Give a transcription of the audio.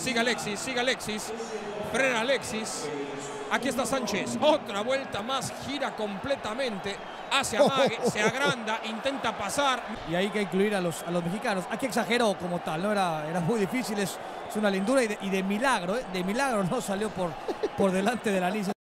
Sigue Alexis, sigue Alexis. Frena Alexis. Aquí está Sánchez. Otra vuelta más. Gira completamente. Hace amague, se agranda, intenta pasar. Y hay que incluir a los mexicanos. Aquí exageró como tal, ¿no? Era muy difícil, es una lindura y de milagro, de milagro no salió por delante de la línea.